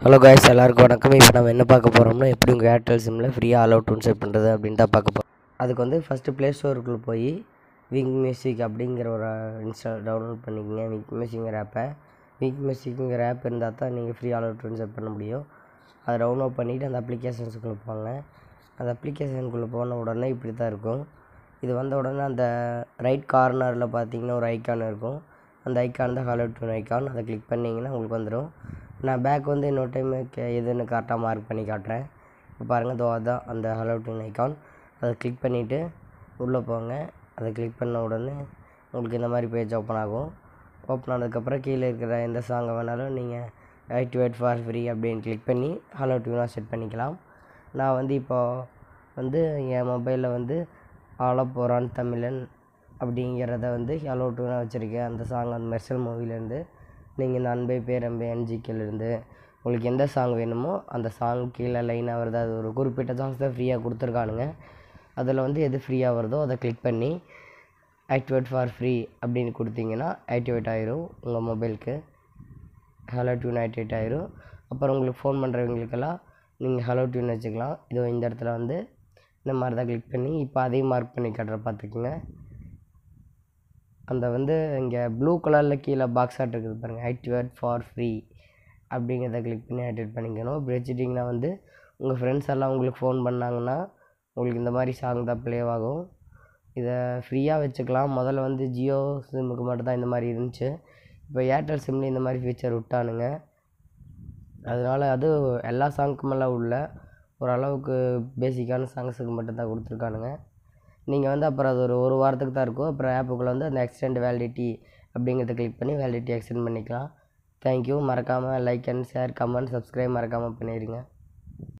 Hello guys, எல்லாருக்கும் வணக்கம். இப்போ நம்ம என்ன பார்க்க போகிறோம்னா, எப்படி உங்கள் ஏர்டெல் சிம்மில் ஃப்ரீயாக ஆல் அவுட் டூன் செட் பண்ணுறது அப்படின்னு தான் பார்க்க போகிறோம். அதுக்கு வந்து ஃபஸ்ட்டு ப்ளே ஸ்டோருக்குள்ளே போய் விங்க் மியூசிக் அப்படிங்கிற ஒரு டவுன்லோட் பண்ணிக்கோங்க. விங்க் மியூசிக்கிற ஆப்பை. விங்க் மியூசிக்குங்கிற ஆப் இருந்தால் தான் நீங்கள் free all out tune set பண்ண முடியும். அதை டவுன்லோட் பண்ணிவிட்டு அந்த அப்ளிகேஷன்ஸுக்குள்ளே போங்க. அந்த அப்ளிகேஷனுக்குள்ளே போன உடனே இப்படி தான் இருக்கும். இது வந்த உடனே அந்த ரைட் கார்னரில் பார்த்தீங்கன்னா ஒரு ஐக்கான் இருக்கும். அந்த ஐக்கான் தான் ஆல் அவுட் டூன் ஐக்கான். அதை கிளிக் பண்ணிங்கன்னா உங்களுக்கு வந்துடும். நான் பேக் வந்து இன்னொரு டைம் எதுன்னு கரெக்டாக மார்க் பண்ணி காட்டுறேன். இப்போ பாருங்கள், தோ அதுதான் அந்த ஆல் அவுட் டூன் ஐக்கான். அதை கிளிக் பண்ணிவிட்டு உள்ளே போங்க. அதை கிளிக் பண்ண உடனே உங்களுக்கு இந்த மாதிரி பேஜ் ஓப்பன் ஆகும். ஓப்பன் ஆனதுக்கப்புறம் கீழே இருக்கிற எந்த சாங்கை வேணாலும் நீங்கள் ஆக்டிவேட் ஃபார் ஃப்ரீ அப்படின்னு கிளிக் பண்ணி ஆல் அவுட் டூனாக செட் பண்ணிக்கலாம். நான் வந்து இப்போது வந்து என் மொபைலில் வந்து ஆலப்போரான் தமிழன் அப்படிங்கிறத வந்து ஆல் அவுட் டூனாக வச்சுருக்கேன். அந்த சாங் அந்த மெர்சல் மூவிலேருந்து நீங்கள் இந்த அன்பே பேரன்பே என்ஜிக்கிலேருந்து உங்களுக்கு எந்த சாங் வேணுமோ அந்த சாங் கீழே லைனாக வருது. அது ஒரு குறிப்பிட்ட சாங்ஸ் தான் ஃப்ரீயாக கொடுத்துருக்கானுங்க. அதில் வந்து எது ஃப்ரீயாக வருதோ அதை கிளிக் பண்ணி ஆக்டிவேட் ஃபார் ஃப்ரீ அப்படின்னு கொடுத்தீங்கன்னா ஆக்டிவேட் ஆயிரும். உங்கள் மொபைலுக்கு ஹலோ டியூன் ஆக்டிவேட் ஆயிரும். அப்புறம் உங்களுக்கு ஃபோன் பண்ணுறவங்களுக்கெல்லாம் நீங்கள் ஹலோ டியூன் வச்சுக்கலாம். இதோ இந்த இடத்துல வந்து இந்த மாதிரி தான் கிளிக் பண்ணி இப்போ அதையும் மார்க் பண்ணி காட்டுற பார்த்துக்குங்க. அந்த வந்து இங்கே ப்ளூ கலரில் கீழே பாக்ஸ் ஆட் இருக்குது பாருங்கள், ஆக்டிவேட் ஃபார் ஃப்ரீ அப்படிங்கிறத கிளிக் பண்ணி ஆக்டிவேட் பண்ணிக்கணும். இப்படி வச்சுட்டிங்கன்னா வந்து உங்கள் ஃப்ரெண்ட்ஸ் எல்லாம் உங்களுக்கு ஃபோன் பண்ணாங்கன்னா உங்களுக்கு இந்த மாதிரி சாங் தான் ப்ளே ஆகும். இதை ஃப்ரீயாக வச்சுக்கலாம். முதல்ல வந்து ஜியோ சிம்முக்கு மட்டும் தான் இந்த மாதிரி இருந்துச்சு. இப்போ ஏர்டெல் சிம்லேயும் இந்த மாதிரி ஃபீச்சர் விட்டானுங்க. அதனால் அது எல்லா சாங்க்குமெல்லாம் உள்ள ஓரளவுக்கு பேசிக்கான சாங்ஸுக்கு மட்டும்தான் கொடுத்துருக்கானுங்க. நீங்கள் வந்து அப்புறம் அது ஒரு வாரத்துக்கு தான் இருக்கும். அப்புறம் ஆப்புக்குள்ளே வந்து அந்த எக்ஸ்டெண்ட் வேலிடிட்டி அப்படிங்கிறத கிளிக் பண்ணி வேலிடிட்டி எக்ஸ்டெண்ட் பண்ணிக்கலாம். தேங்க்யூ. மறக்காமல் like and share, comment, subscribe மறக்காமல் பண்ணிடுங்க.